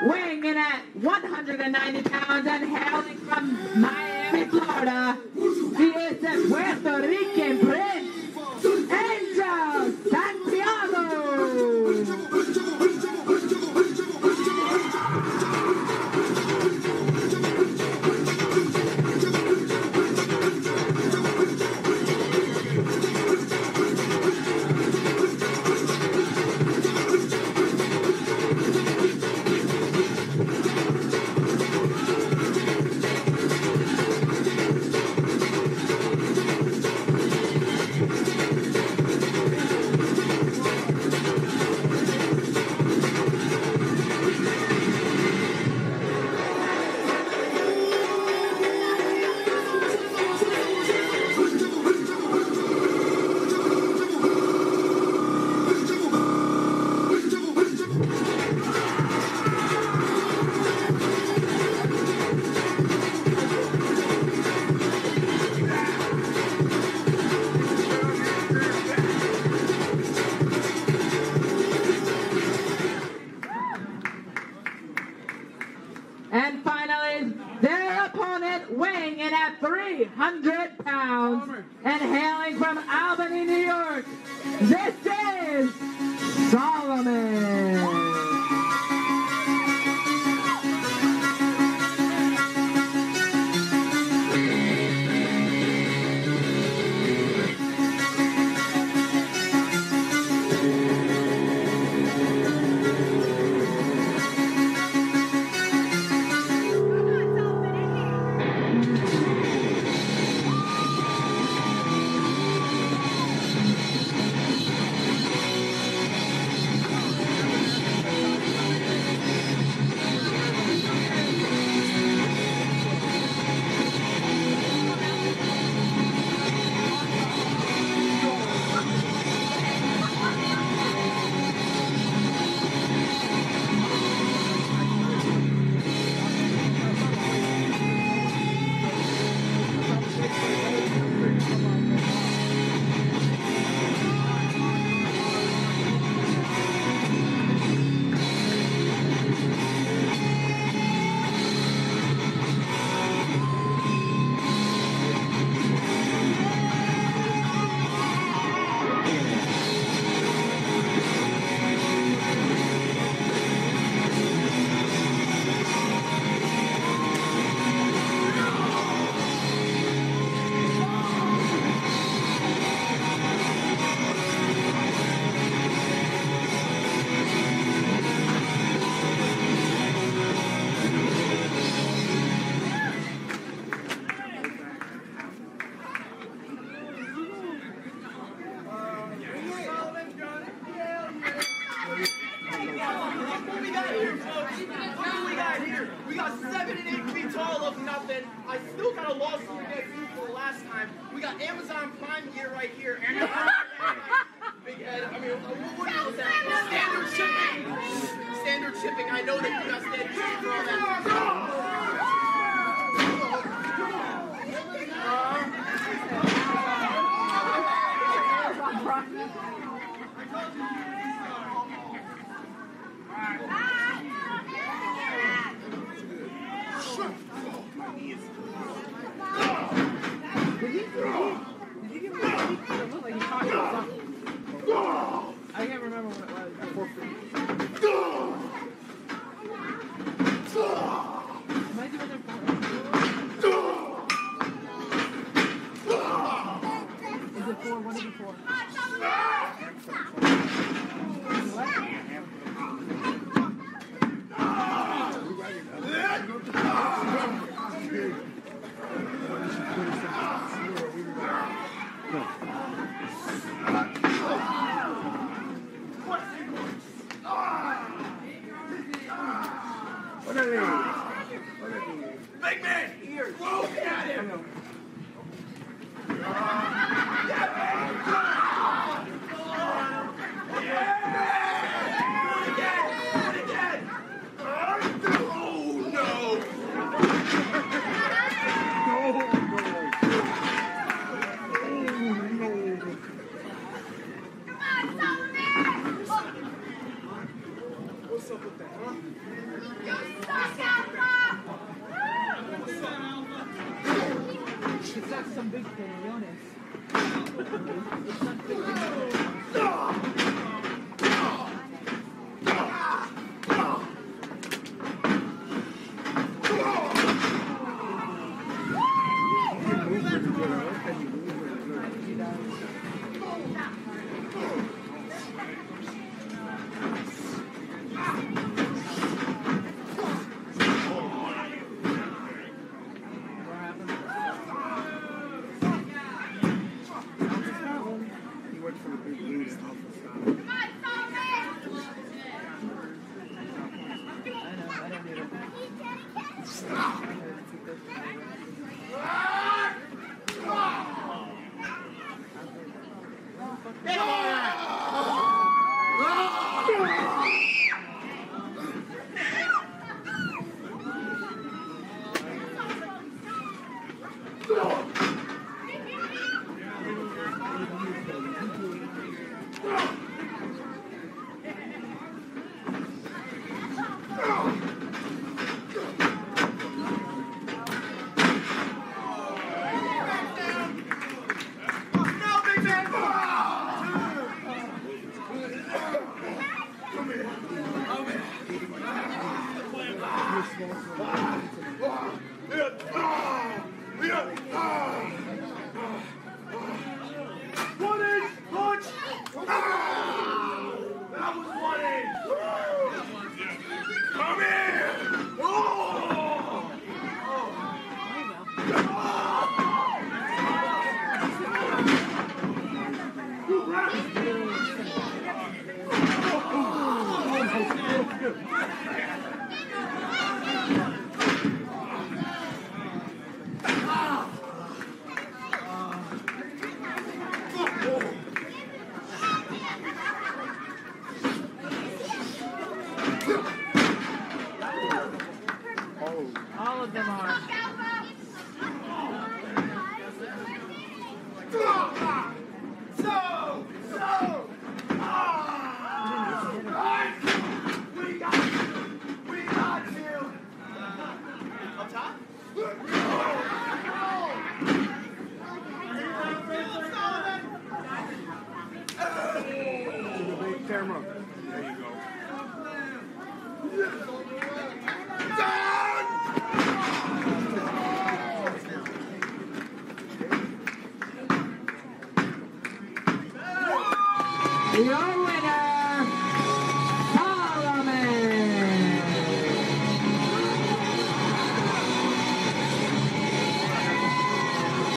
weighing in at 190 pounds and hailing from Miami, Florida, he is the Puerto Rican Prince, Angel Santiago. And finally, their opponent weighing in at 300 pounds and hailing from Albany, New York, this is Solomon. We got 7 and 8 feet tall of nothing. I still got a lawsuit against you for the last time. We got Amazon Prime gear right here. And big head. I mean, what is that? Standard shipping. Standard shipping. I know that you got standard shipping for all that. I can't remember what it was. Am I doing it for? Is it 4? What is it for? What? All of them are. We got you. Up top? Camera. There you go. Yo!